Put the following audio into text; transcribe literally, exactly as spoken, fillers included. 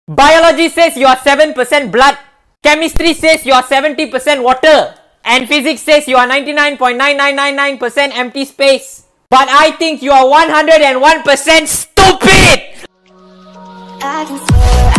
Biology says you are seven percent blood. Chemistry says you are seventy percent water. And physics says you are ninety-nine point nine nine nine nine percent empty space. But I think you are one hundred one percent stupid! I can swear